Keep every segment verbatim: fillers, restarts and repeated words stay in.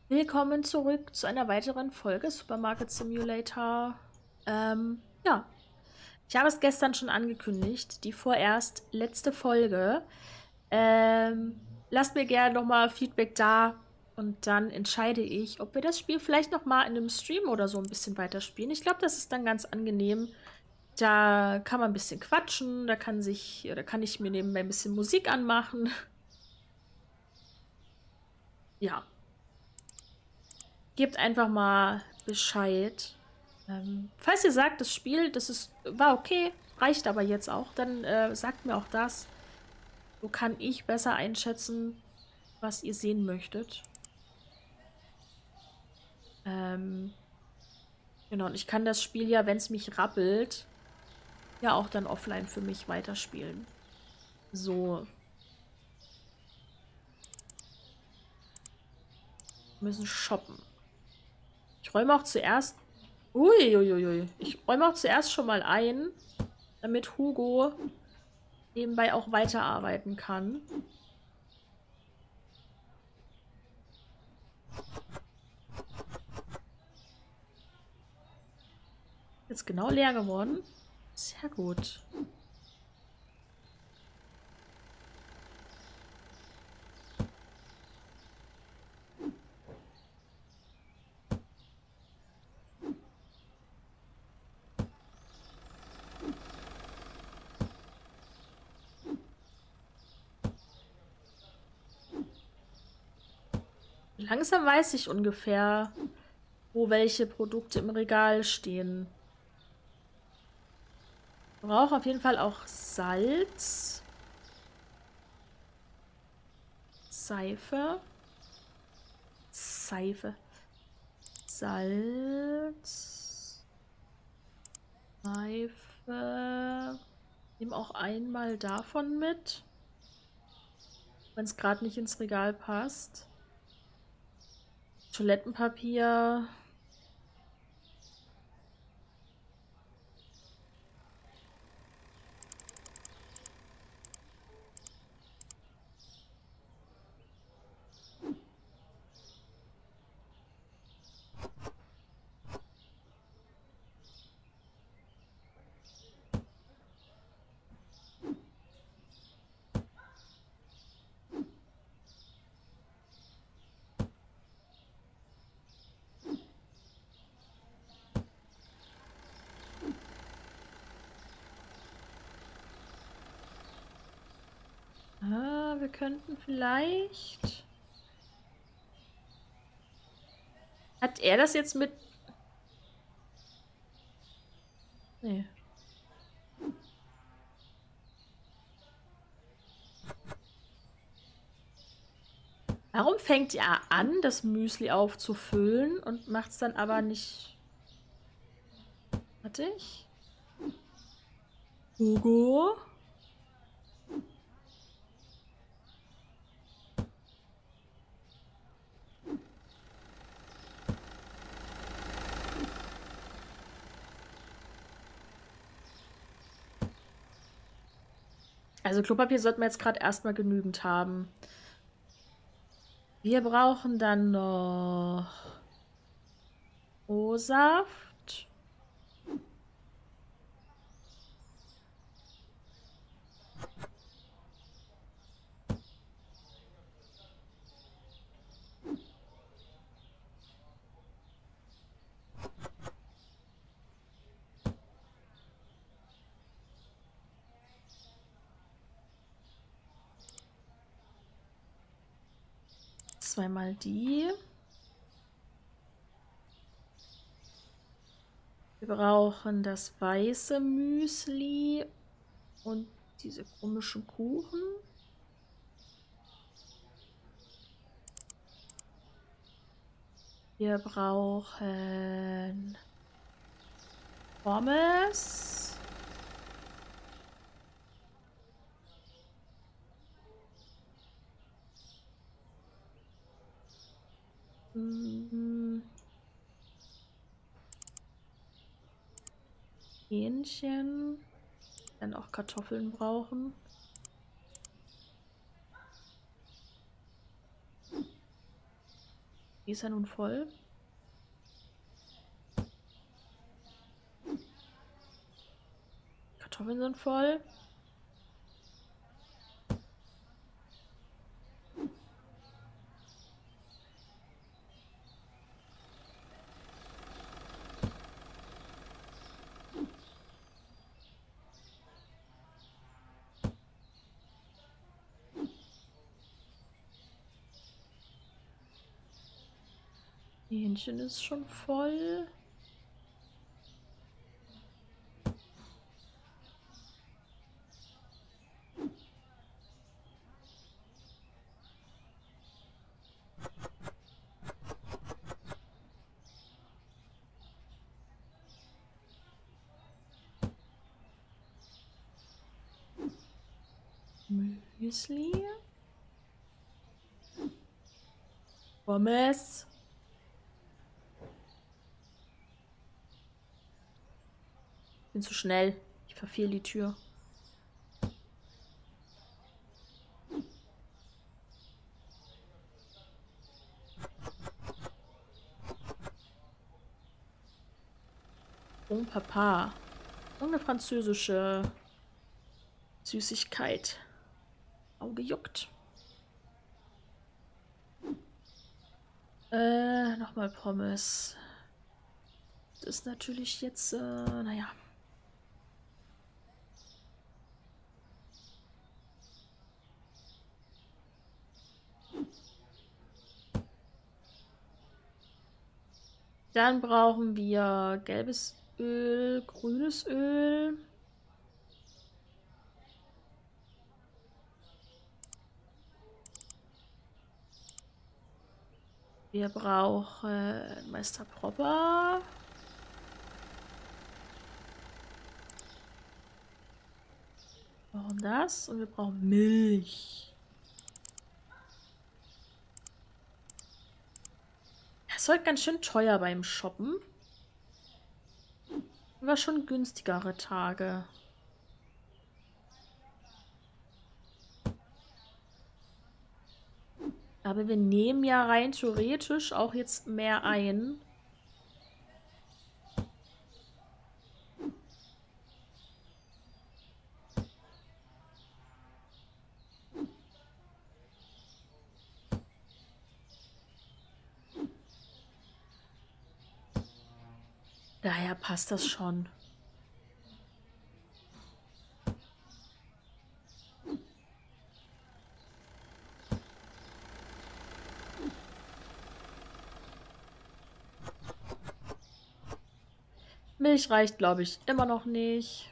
Willkommen zurück zu einer weiteren Folge Supermarket Simulator. Ähm, ja, ich habe es gestern schon angekündigt, die vorerst letzte Folge. Ähm, lasst mir gerne nochmal Feedback da und dann entscheide ich, ob wir das Spiel vielleicht nochmal in einem Stream oder so ein bisschen weiterspielen. Ich glaube, das ist dann ganz angenehm. Da kann man ein bisschen quatschen, da kann sich, oder kann ich mir nebenbei ein bisschen Musik anmachen. Ja. Gebt einfach mal Bescheid. Ähm, falls ihr sagt, das Spiel, das ist, war okay, reicht aber jetzt auch, dann äh, sagt mir auch das. So kann ich besser einschätzen, was ihr sehen möchtet. Ähm, genau, und ich kann das Spiel ja, wenn es mich rappelt, ja auch dann offline für mich weiterspielen. So. Wir müssen shoppen. Ich räume auch zuerst. Uiuiui. Ich räume auch zuerst schon mal ein, damit Hugo nebenbei auch weiterarbeiten kann. Jetzt genau leer geworden. Sehr gut. Langsam weiß ich ungefähr, wo welche Produkte im Regal stehen. Ich brauche auf jeden Fall auch Salz. Seife. Seife. Salz. Seife. Nehme auch einmal davon mit. Wenn es gerade nicht ins Regal passt. Toilettenpapier. Ah, wir könnten vielleicht... Hat er das jetzt mit... Nee. Warum fängt er an, das Müsli aufzufüllen und macht es dann aber nicht... Warte ich? Hugo? Also Klopapier sollten wir jetzt gerade erstmal genügend haben. Wir brauchen dann noch O-Saft. Zweimal die. Wir brauchen das weiße Müsli und diese komischen Kuchen. Wir brauchen Pommes. Mhm. Hähnchen. Dann auch Kartoffeln brauchen. Die ist ja nun voll. Kartoffeln sind voll. Die Hähnchen ist schon voll. Müsli. Pommes. Bin zu schnell. Ich verfehle die Tür. Oh, Papa. Und eine französische Süßigkeit. Auge juckt. Äh, nochmal Pommes. Das ist natürlich jetzt, äh, naja. Dann brauchen wir gelbes Öl, grünes Öl. Wir brauchen Meister Propper. Wir brauchen das und wir brauchen Milch. Das ist heute ganz schön teuer beim Shoppen. War schon günstigere Tage. Aber wir nehmen ja rein theoretisch auch jetzt mehr ein. Daher passt das schon. Milch reicht, glaube ich, immer noch nicht.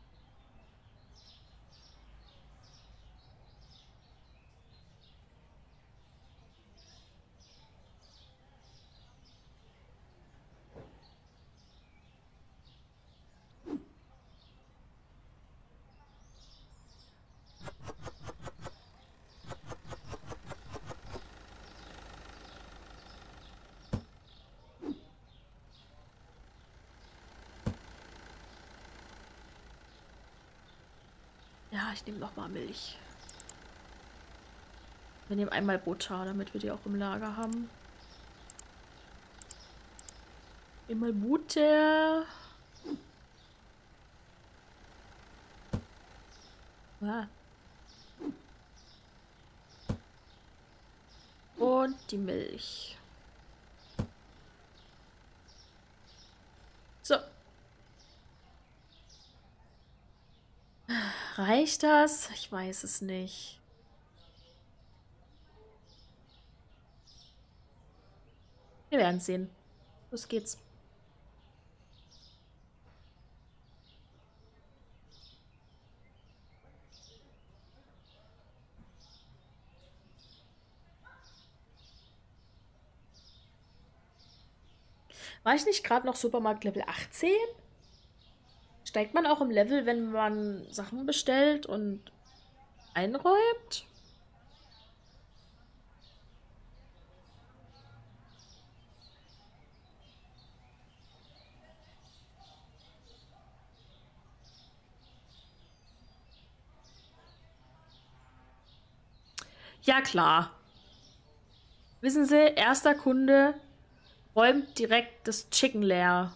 Ja, ich nehme noch mal Milch. Wir nehmen einmal Butter, damit wir die auch im Lager haben. Einmal Butter. Ah. Und die Milch. So. Reicht das? Ich weiß es nicht. Wir werden sehen. Los geht's. War ich nicht gerade noch Supermarkt Level achtzehn? Steigt man auch im Level, wenn man Sachen bestellt und einräumt? Ja, klar. Wissen Sie, erster Kunde räumt direkt das Chicken leer.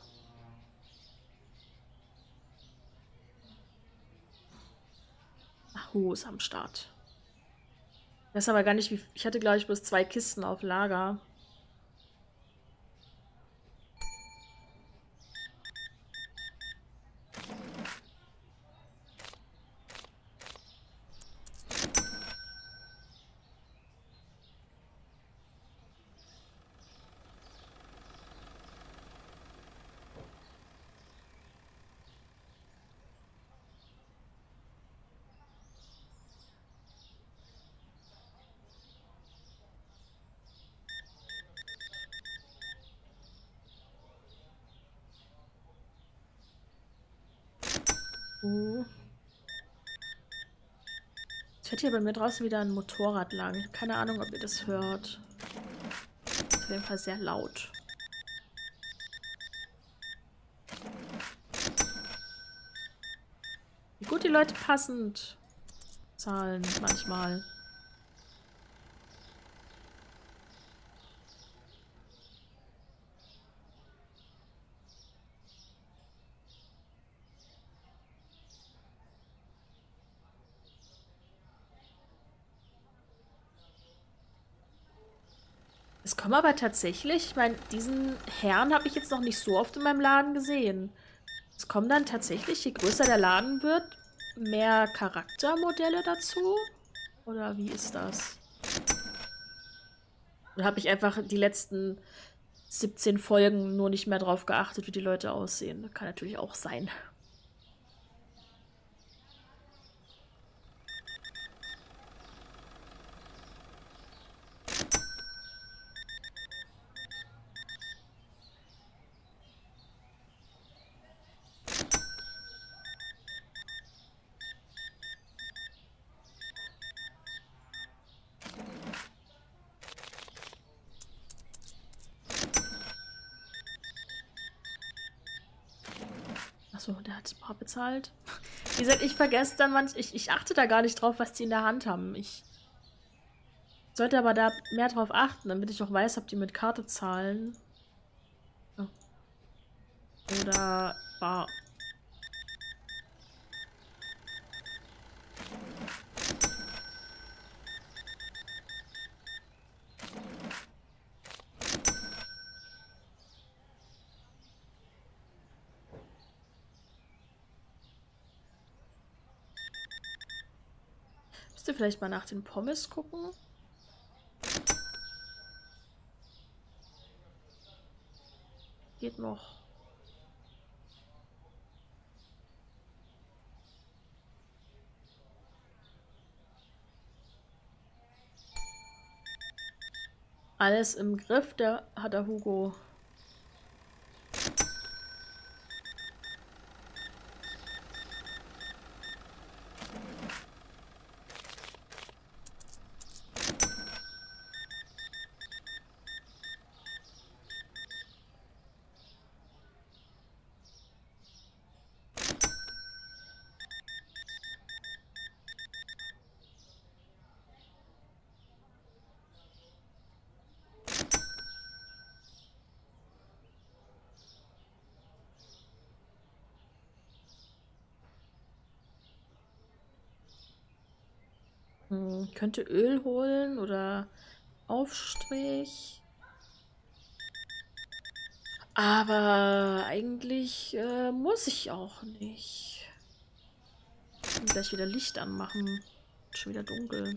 Ach, Hugo ist am Start. Ich weiß aber gar nicht, wie. Ich hatte, glaube ich, bloß zwei Kisten auf Lager. Uh. Es fährt hier bei mir draußen wieder ein Motorrad lang. Keine Ahnung, ob ihr das hört. Ist auf jeden Fall sehr laut. Wie gut die Leute passend zahlen manchmal. Es kommen aber tatsächlich, ich meine, diesen Herrn habe ich jetzt noch nicht so oft in meinem Laden gesehen. Es kommen dann tatsächlich, je größer der Laden wird, mehr Charaktermodelle dazu? Oder wie ist das? Oder habe ich einfach die letzten siebzehn Folgen nur nicht mehr drauf geachtet, wie die Leute aussehen? Das kann natürlich auch sein. Achso, der hat ein paar bezahlt. Wie gesagt, ich vergesse dann manchmal, ich, ich achte da gar nicht drauf, was die in der Hand haben. Ich sollte aber da mehr drauf achten, damit ich auch weiß, ob die mit Karte zahlen. Oh. Oder bar. Müsst ihr vielleicht mal nach den Pommes gucken? Geht noch. Alles im Griff, der hat der Hugo. Hm, könnte Öl holen oder Aufstrich. Aber eigentlich äh, muss ich auch nicht. Ich kann gleich wieder Licht anmachen. Schon wieder dunkel.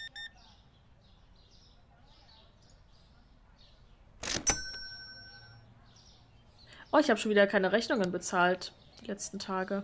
Oh, ich habe schon wieder keine Rechnungen bezahlt. Die letzten Tage.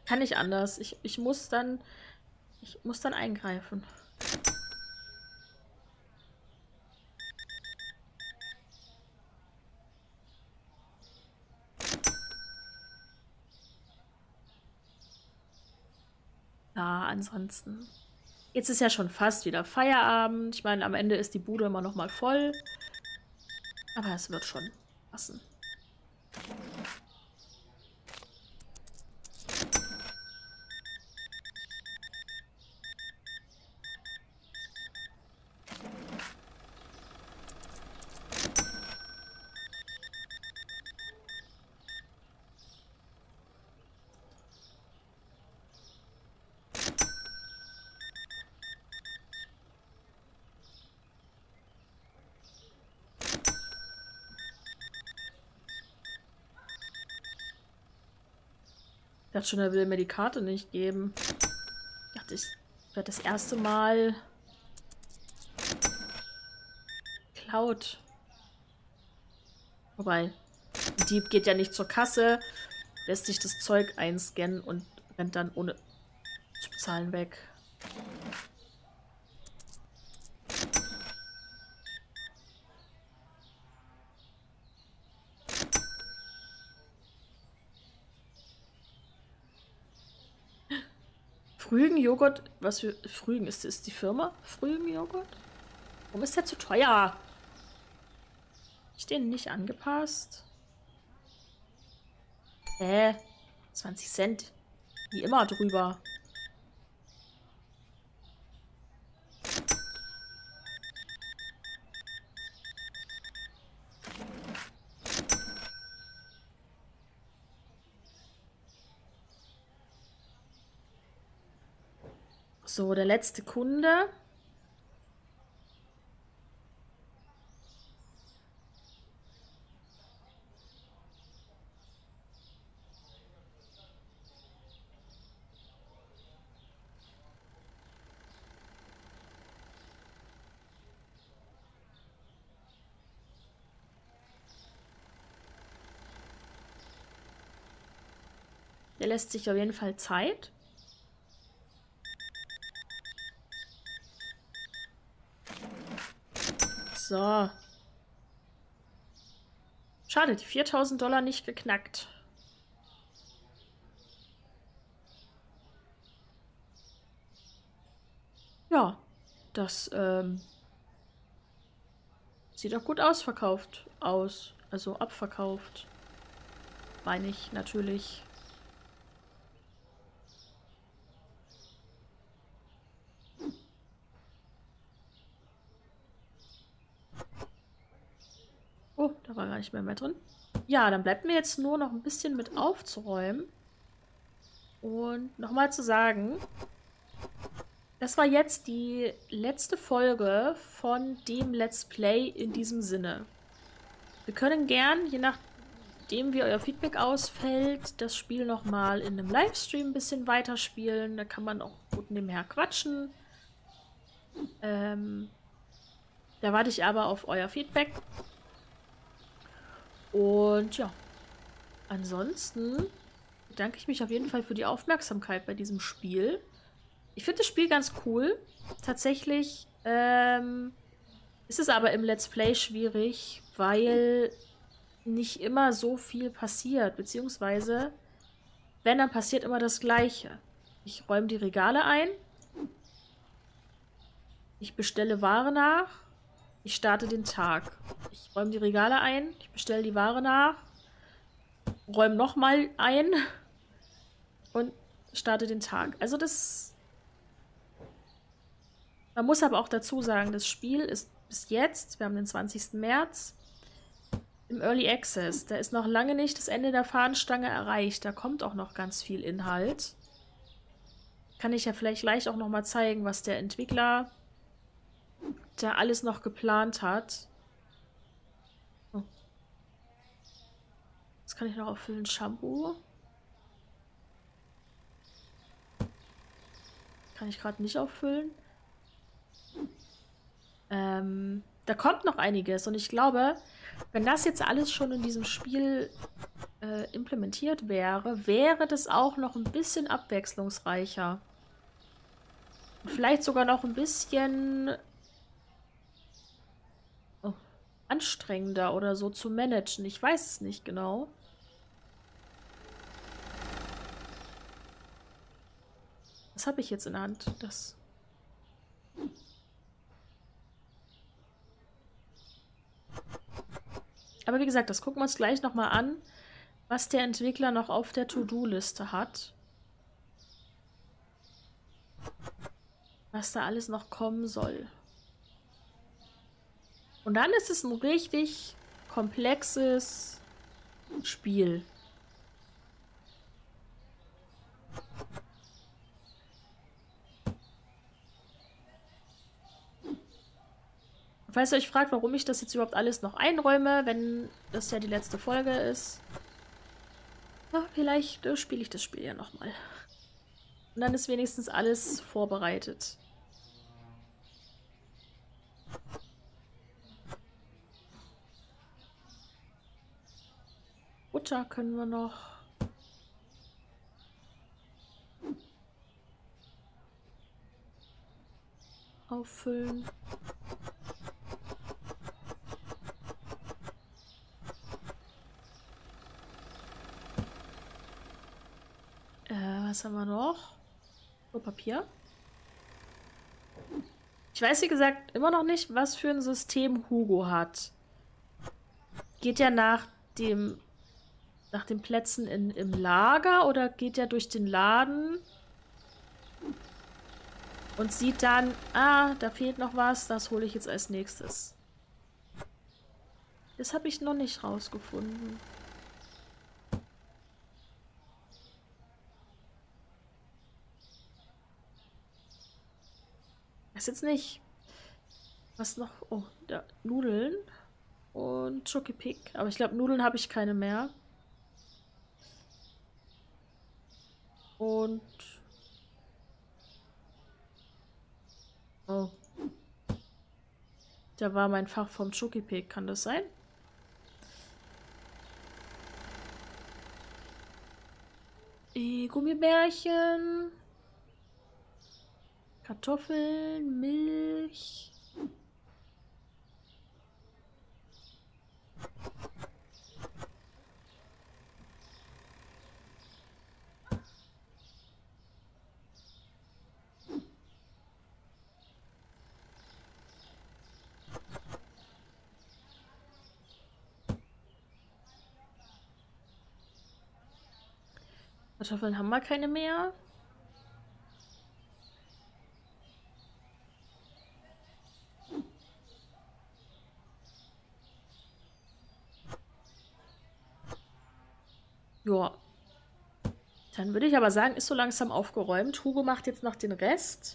Kann nicht anders. Ich, ich muss dann. Ich muss dann eingreifen. Ja, ansonsten. Jetzt ist ja schon fast wieder Feierabend. Ich meine, am Ende ist die Bude immer noch mal voll. Aber es wird schon passen. Ich dachte schon, er will mir die Karte nicht geben. Ich dachte, ich werde das erste Mal geklaut. Wobei, ein Dieb geht ja nicht zur Kasse, lässt sich das Zeug einscannen und rennt dann ohne zu bezahlen weg. Frügen-Joghurt. Was für Frügen? Ist das die Firma? Frügen-Joghurt? Warum ist der zu teuer? Ich den nicht angepasst? Hä? zwanzig Cent. Wie immer drüber. So, der letzte Kunde. Der lässt sich auf jeden Fall Zeit. So. Schade, die viertausend Dollar nicht geknackt. Ja, das ähm, sieht auch gut ausverkauft aus. Also abverkauft. Meine ich natürlich. Oh, da war gar nicht mehr mehr drin. Ja, dann bleibt mir jetzt nur noch ein bisschen mit aufzuräumen. Und nochmal zu sagen, das war jetzt die letzte Folge von dem Let's Play in diesem Sinne. Wir können gern, je nachdem wie euer Feedback ausfällt, das Spiel nochmal in einem Livestream ein bisschen weiterspielen. Da kann man auch gut nebenher quatschen. Ähm, da warte ich aber auf euer Feedback. Und ja, ansonsten bedanke ich mich auf jeden Fall für die Aufmerksamkeit bei diesem Spiel. Ich finde das Spiel ganz cool. Tatsächlich ähm, ist es aber im Let's Play schwierig, weil nicht immer so viel passiert. Beziehungsweise, wenn, dann passiert immer das Gleiche. Ich räume die Regale ein. Ich bestelle Ware nach. Ich starte den Tag. Ich räume die Regale ein, ich bestelle die Ware nach, räume nochmal ein und starte den Tag. Also das... Man muss aber auch dazu sagen, das Spiel ist bis jetzt, wir haben den zwanzigsten März, im Early Access. Da ist noch lange nicht das Ende der Fahnenstange erreicht. Da kommt auch noch ganz viel Inhalt. Kann ich ja vielleicht gleich auch nochmal zeigen, was der Entwickler da alles noch geplant hat. Oh. Das kann ich noch auffüllen. Shampoo. Kann ich gerade nicht auffüllen. Ähm, da kommt noch einiges. Und ich glaube, wenn das jetzt alles schon in diesem Spiel äh, implementiert wäre, wäre das auch noch ein bisschen abwechslungsreicher. Vielleicht sogar noch ein bisschen oh, anstrengender oder so zu managen. Ich weiß es nicht genau. Was habe ich jetzt in der Hand? Das. Aber wie gesagt, das gucken wir uns gleich nochmal an, was der Entwickler noch auf der To-Do-Liste hat. Was da alles noch kommen soll. Und dann ist es ein richtig komplexes Spiel. Falls ihr euch fragt, warum ich das jetzt überhaupt alles noch einräume, wenn das ja die letzte Folge ist. Na, vielleicht äh, spiele ich das Spiel ja nochmal. Und dann ist wenigstens alles vorbereitet. Butter können wir noch. Auffüllen. Äh, was haben wir noch? Oh, Papier. Ich weiß, wie gesagt, immer noch nicht, was für ein System Hugo hat. Geht er nach dem nach den Plätzen in, im Lager oder geht er durch den Laden und sieht dann, ah, da fehlt noch was, das hole ich jetzt als nächstes. Das habe ich noch nicht rausgefunden. Das ist jetzt nicht. Was noch? Oh, da Nudeln und Schokipick. Aber ich glaube, Nudeln habe ich keine mehr. Und oh. Da war mein Fach vom Schokipick. Kann das sein? Die Gummibärchen. Kartoffeln, Milch. Kartoffeln haben wir keine mehr. Ja. Dann würde ich aber sagen, ist so langsam aufgeräumt. Hugo macht jetzt noch den Rest.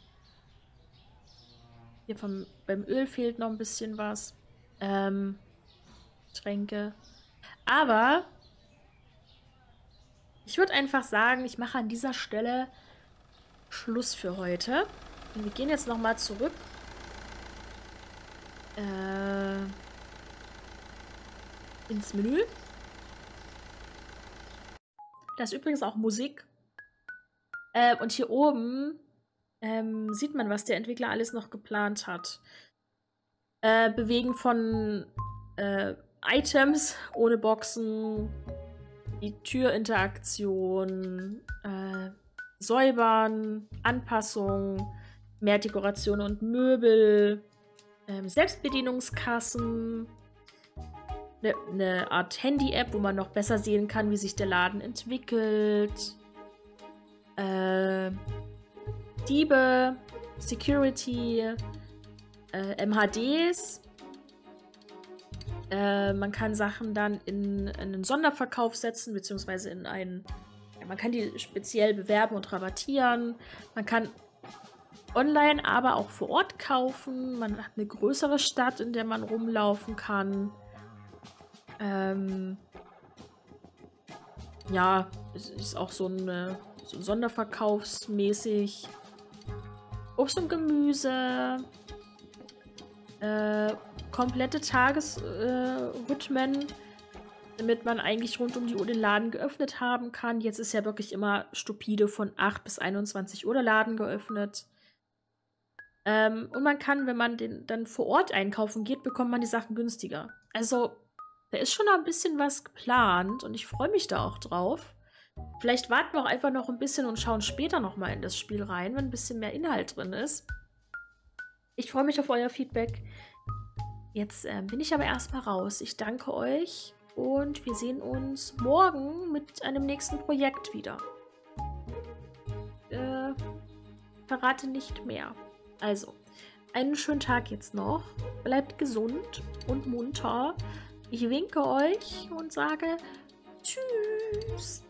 Hier vom, beim Öl fehlt noch ein bisschen was. Ähm, Tränke. Aber ich würde einfach sagen, ich mache an dieser Stelle Schluss für heute. Und wir gehen jetzt nochmal zurück. Äh, ins Menü. Da ist übrigens auch Musik. Äh, und hier oben ähm, sieht man, was der Entwickler alles noch geplant hat. Äh, Bewegen von äh, Items ohne Boxen, die Türinteraktion, äh, Säubern, Anpassung, mehr Dekoration und Möbel, ähm, Selbstbedienungskassen, eine ne Art Handy-App, wo man noch besser sehen kann, wie sich der Laden entwickelt, äh, Diebe, Security, äh, M H Ds. Äh, man kann Sachen dann in, in einen Sonderverkauf setzen, beziehungsweise in einen. Ja, man kann die speziell bewerben und rabattieren. Man kann online, aber auch vor Ort kaufen. Man hat eine größere Stadt, in der man rumlaufen kann. Ähm, ja, es ist auch so, eine, so ein Sonderverkaufsmäßig. Obst und Gemüse. Äh, komplette Tagesrhythmen. Äh, damit man eigentlich rund um die Uhr den Laden geöffnet haben kann. Jetzt ist ja wirklich immer stupide von acht bis einundzwanzig Uhr der Laden geöffnet. Ähm, und man kann, wenn man den dann vor Ort einkaufen geht, bekommt man die Sachen günstiger. Also, da ist schon noch ein bisschen was geplant und ich freue mich da auch drauf. Vielleicht warten wir auch einfach noch ein bisschen und schauen später nochmal in das Spiel rein, wenn ein bisschen mehr Inhalt drin ist. Ich freue mich auf euer Feedback. Jetzt äh, bin ich aber erstmal raus. Ich danke euch und wir sehen uns morgen mit einem nächsten Projekt wieder. Äh, verrate nicht mehr. Also, einen schönen Tag jetzt noch. Bleibt gesund und munter. Ich winke euch und sage Tschüss.